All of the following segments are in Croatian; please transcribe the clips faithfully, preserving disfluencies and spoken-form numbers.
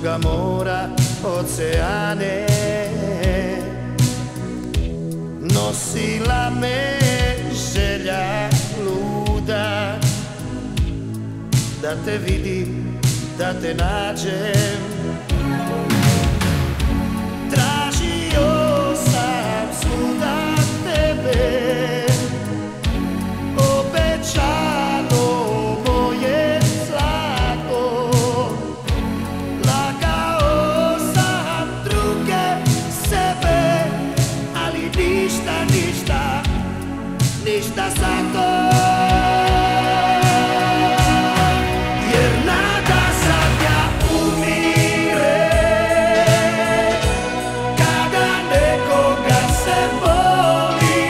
južnoga mora oceane. Nosila me želja luda, da te vidim, da te nađem. Tražio sam svuda tebe, obećano moje zlato. Lagao sam druge sebe, ali ništa, ništa, ništa za to. Jer nada zadnja umire, kada nekoga se voli.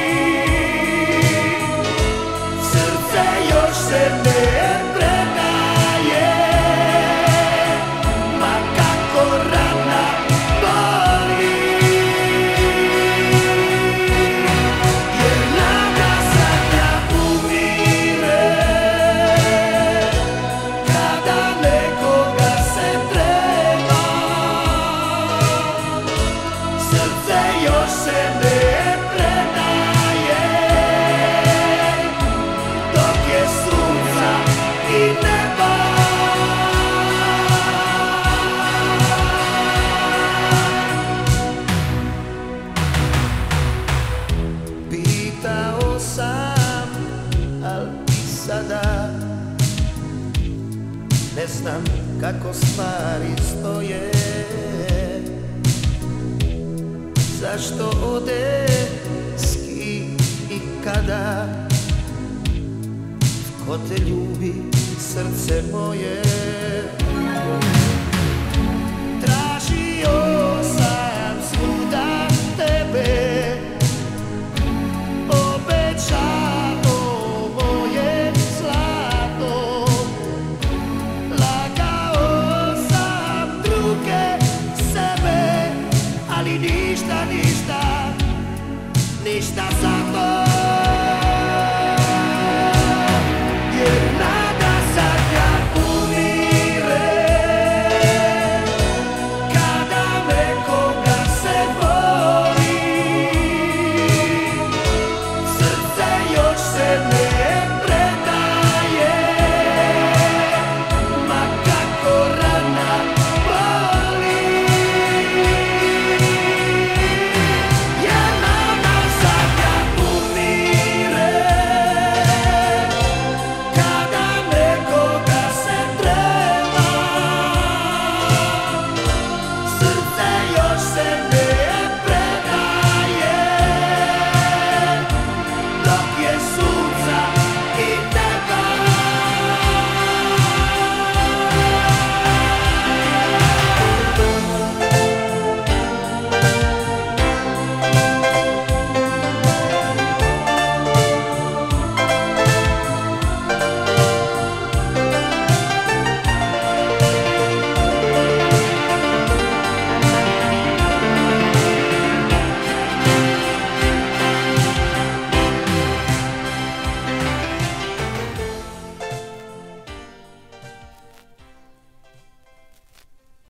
Srce još se ne predaje, ma kako rana boli. Jer nada zadnja umire, kada nekoga se treba. Srce još se ne predaje, dok je sunca i neba. Pitao sam, al i sada ne znam kako stvari stoje. Zašto ode, s kim i kada? Ko te ljubi, srce moje?